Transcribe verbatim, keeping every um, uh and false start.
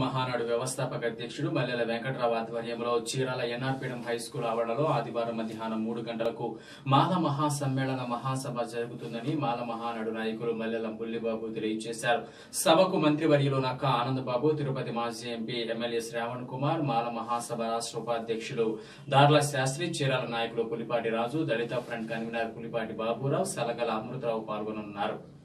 మహానాడు వ్యవస్థాపక అధ్యక్షుడు మల్లెల వెంకట్రావు ఆధ్వర్యంలో చీరాల ఎన్ఆర్పీఎం హైస్కూల్ ఆవరణలో ఆదివారం మధ్యాహ్నం మూడు గంటలకు మాల మహాసమ్మేళన మహాసభ జరుగుతుందని మాల మహానాడు నాయకులు మల్లెల బుల్లిబాబు తెలియజేశారు. సభకు మంత్రివర్యులు నక్క ఆనందబాబు, తిరుపతి మాజీ ఎంపీ ఎమ్మెల్యే శ్రావణ్ కుమార్, మాల మహాసభ రాష్ట్ర ఉపాధ్యక్షులు దార్ల శాస్త్రి, చీరాల నాయకులు పులిపాటి రాజు, దళిత ఫ్రంట్ కన్వీనర్ పులిపాటి బాబురావు, సలగల అమృతరావు పాల్గొనున్నారు.